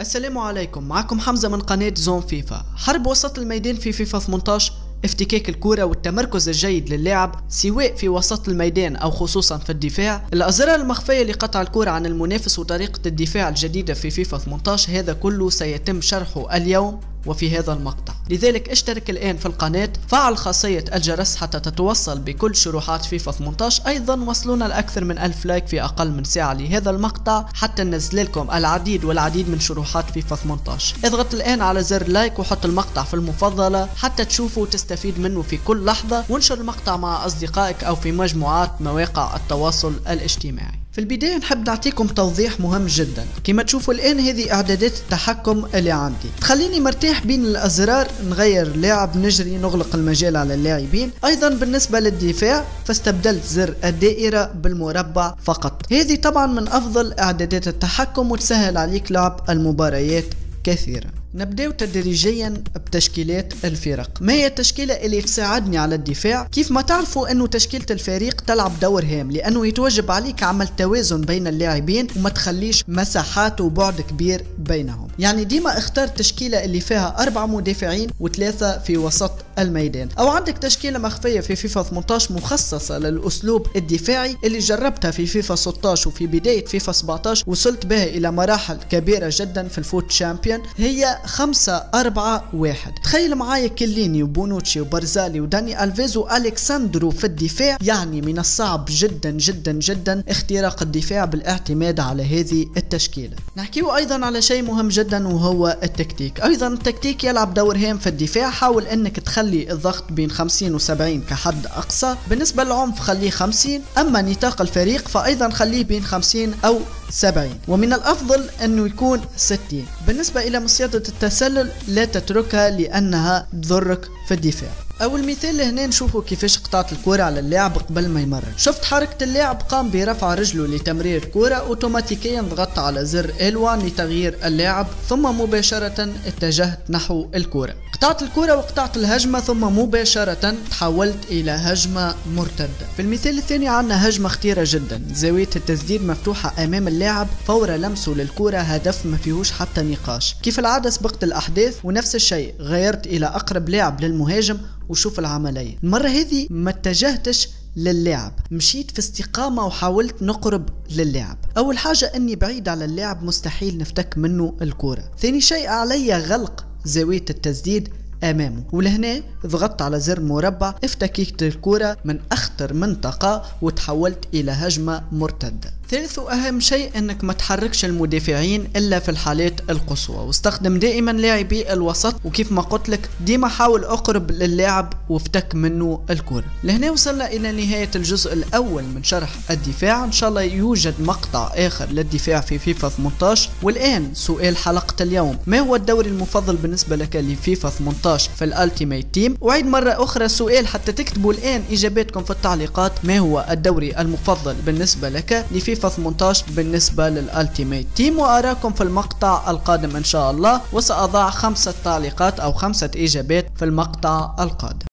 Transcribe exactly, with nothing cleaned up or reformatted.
السلام عليكم، معكم حمزة من قناة زون فيفا. حرب وسط الميدان في فيفا ثمانية عشر، افتكاك الكرة والتمركز الجيد للاعب سواء في وسط الميدان أو خصوصا في الدفاع، الأزرار المخفية لقطع الكرة عن المنافس وطريقة الدفاع الجديدة في فيفا ثمانية عشر، هذا كله سيتم شرحه اليوم وفي هذا المقطع. لذلك اشترك الآن في القناة، فعل خاصية الجرس حتى تتوصل بكل شروحات فيفا ثمانية عشر. أيضا وصلونا لأكثر من ألف لايك في أقل من ساعة لهذا المقطع حتى ننزل لكم العديد والعديد من شروحات فيفا ثمانية عشر. اضغط الآن على زر لايك وحط المقطع في المفضلة حتى تشوفه وتستفيد منه في كل لحظة، وانشر المقطع مع أصدقائك أو في مجموعات مواقع التواصل الاجتماعي. في البداية نحب نعطيكم توضيح مهم جدا. كما تشوفوا الآن هذه إعدادات التحكم اللي عندي، تخليني مرتاح بين الأزرار، نغير لاعب، نجري، نغلق المجال على اللاعبين. أيضا بالنسبة للدفاع فاستبدلت زر الدائرة بالمربع فقط. هذه طبعا من أفضل إعدادات التحكم وتسهل عليك لعب المباريات كثيرا. نبدأ تدريجيا بتشكيلات الفرق. ما هي التشكيلة اللي تساعدني على الدفاع؟ كيف ما تعرفوا انه تشكيلة الفريق تلعب دور هام، لانه يتوجب عليك عمل توازن بين اللاعبين وما تخليش مساحات وبعد كبير بينهم. يعني ديما اختار تشكيلة اللي فيها اربع مدافعين وثلاثة في وسط الميدان، او عندك تشكيلة مخفية في فيفا ثمانية عشر مخصصة للاسلوب الدفاعي اللي جربتها في فيفا ستة عشر وفي بداية فيفا سبعة عشر، وصلت بها الى مراحل كبيرة جدا في الفوت شامبيون. هي خمسة أربعة واحد. تخيل معايا كيليني وبونوتشي وبرزالي وداني ألفيز وألكساندرو في الدفاع. يعني من الصعب جدا جدا جدا اختراق الدفاع بالاعتماد على هذه التشكيلة. نحكيه أيضا على شيء مهم جدا وهو التكتيك. أيضا التكتيك يلعب دور هام في الدفاع. حاول أنك تخلي الضغط بين خمسين و سبعين كحد أقصى. بالنسبة للعنف خليه خمسين، أما نطاق الفريق فأيضا خليه بين خمسين أو سبعين، ومن الأفضل أنه يكون ستين. بالنسبة إلى مصيدة التسلل لا تتركها لأنها تضرك في الدفاع. أول مثال هنا نشوفوا كيفاش قطعت الكرة على اللاعب قبل ما يمرر. شفت حركة اللاعب، قام برفع رجله لتمرير الكرة، أوتوماتيكيا ضغطت على زر إل واحد لتغيير اللاعب، ثم مباشرة اتجهت نحو الكرة. قطعت الكرة وقطعت الهجمة، ثم مباشرة تحولت إلى هجمة مرتدة. في المثال الثاني عندنا هجمة خطيرة جدا، زاوية التسديد مفتوحة أمام اللاعب، فور لمسه للكرة هدف ما فيهوش حتى نقاش. كيف العادة سبقت الأحداث، ونفس الشيء غيرت إلى أقرب لاعب للمهاجم. وشوف العملية، المرة هذه ما اتجهتش للاعب، مشيت في استقامة وحاولت نقرب للاعب. أول حاجة أني بعيد على اللاعب، مستحيل نفتك منه الكرة. ثاني شيء علي غلق زاوية التسديد أمامه، ولهنا ضغطت على زر مربع، افتككت الكرة من أخطر منطقة وتحولت إلى هجمة مرتدة. ثالث وأهم شيء أنك ما تحركش المدافعين إلا في الحالات القصوى، واستخدم دائما لاعبي الوسط، وكيف ما قلت لك ديما حاول أقرب للاعب وافتك منه الكرة. لهنا وصلنا إلى نهاية الجزء الأول من شرح الدفاع. إن شاء الله يوجد مقطع آخر للدفاع في فيفا ثمانية عشر. والآن سؤال حلقة اليوم: ما هو الدوري المفضل بالنسبة لك لفيفا ثمانية عشر في الألتيميت تيم؟ وعيد مرة أخرى السؤال حتى تكتبوا الآن إجاباتكم في التعليقات. ما هو الدوري المفضل بالنسبة لك لفيفا ثمانية عشر بالنسبة للألتيميت تيم؟ وأراكم في المقطع القادم إن شاء الله، وسأضع خمسة تعليقات أو خمسة إجابات في المقطع القادم.